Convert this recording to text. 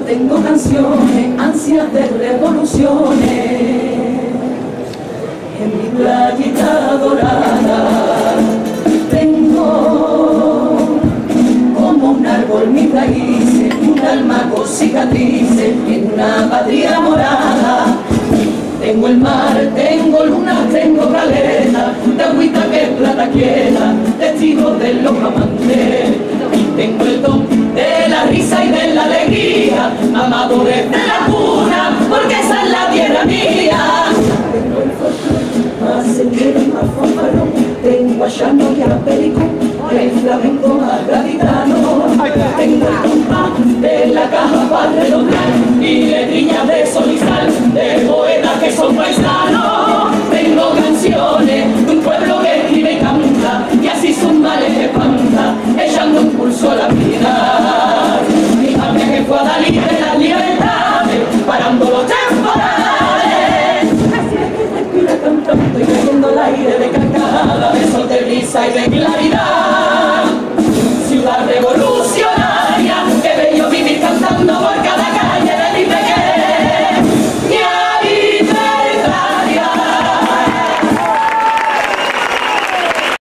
tengo canciones, ansias de revoluciones. En mi playita dorada tengo como un árbol mis raíces, un alma con cicatrices, en una patria morada. Tengo el mar, tengo luna, tengo caleta, de agüita que es plata quieta, testigos de los amantes. Y tengo el don de la risa y de la alegría, amado desde la cuna, porque esa es la tierra mía. Tengo el folclore, más el y más fanfarrón, tengo a Llano y a Perico, el flamenco más gaditano.